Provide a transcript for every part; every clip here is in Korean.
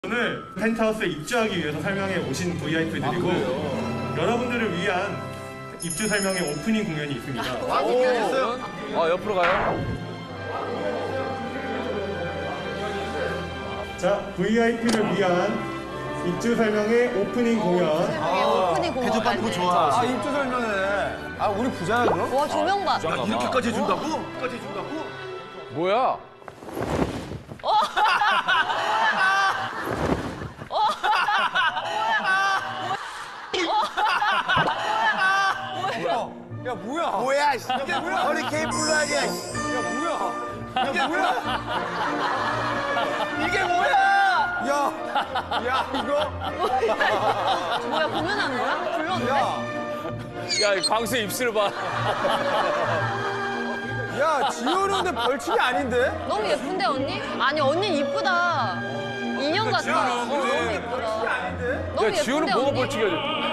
오늘 펜트하우스에 입주하기 위해서 설명회 오신 VIP들이고 여러분들을 위한 입주 설명회 오프닝 공연이 있습니다. 옆으로 가요? 자, VIP를 위한 입주 설명회 오프닝 공연. 오프닝 공연. 대접 받는 거 좋아. 아, 입주 설명회. 아, 우리 부자야, 그럼? 와, 조명 봐. 이렇게까지 해준다고? 까지 해준다고? 뭐야? 야, 뭐야? 뭐야, 씨. 이게 뭐야? 허리케인 블루 아니야, 씨. 야, 뭐야? 이게 뭐야? 이게 뭐야? 야, 이거? 뭐야, 공연하는 거야? 불렀는데? 야, 이 광수 입술 봐. 야, 지효는 근데 벌칙이 아닌데? 너무 예쁜데, 언니? 아니, 언니 이쁘다. 인형 같다. 너무 이쁘다. 너무 야, 지효는 예쁜데, 뭐가 언니? 벌칙이야?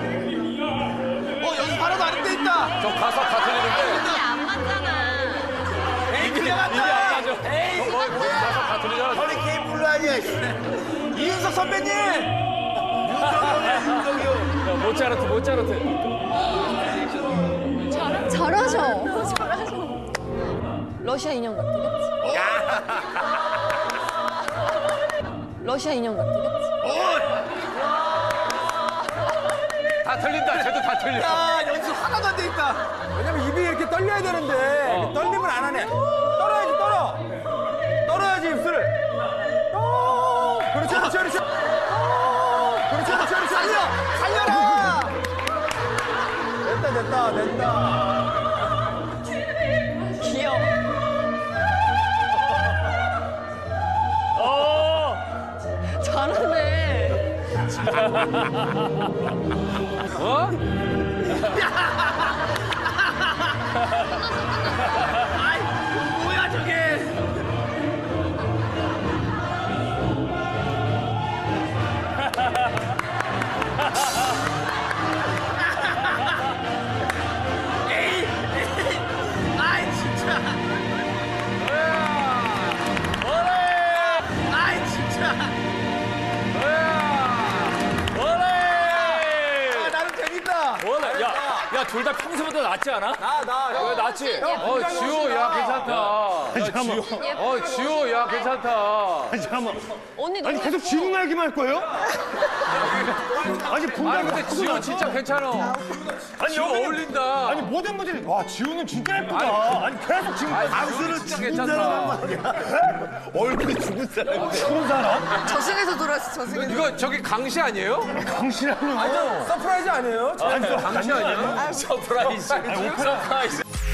연습 하나도 안 돼 있다. 저 가사 다 틀리는데. 이게 안 맞잖아. 에이, 그냥 이게 안 왔다. 맞아. 가사 다 틀리잖아. 허리케인 블루 아니야, 씨. 이윤석 선배님. 윤석이요. 야, 모차르트. 잘하셔. 잘하셔. 러시아 인형 같아, 그치? 러시아 인형 같아, 그치? 다 틀린다. 쟤도 다 틀려. 야, 연습 하나도 안 돼 있다. 왜냐면 입이 이렇게 떨려야 되는데 떨리면 안 하네. 떨어야지, 떨어. 떨어야지, 입술을. 그렇지. 그렇지. 살려라. 됐다. 귀여워. 잘하네. 어? 아이, 뭐야, 저게. 아이, 진짜. 아이, 진짜. 아, 나름 재밌다. 야, 둘 다 평소보다 낫지 않아? 나. 왜 낫지? 지효, 야, 괜찮다. 지효, 야, 괜찮다. 잠깐만. 언니 너무 아니, 계속 예뻐. 지훈 말기만 할 거예요? 아니, 아니, 근데 지효 진짜 괜찮아. 아니, 지효 여기는- 어울린다. 아니, 모든 분들이, 와, 지훈은 진짜 예쁘다. 아니, 계속 지금. 광수는 진짜 괜찮다. 얼굴이 죽은 사람. 죽은 사람? 저승에서 돌아왔어, 저승에서. 이거 저기 강시 아니에요? 당신하고. 서프라이즈 아니에요? 강시 아니야? 서프라이즈.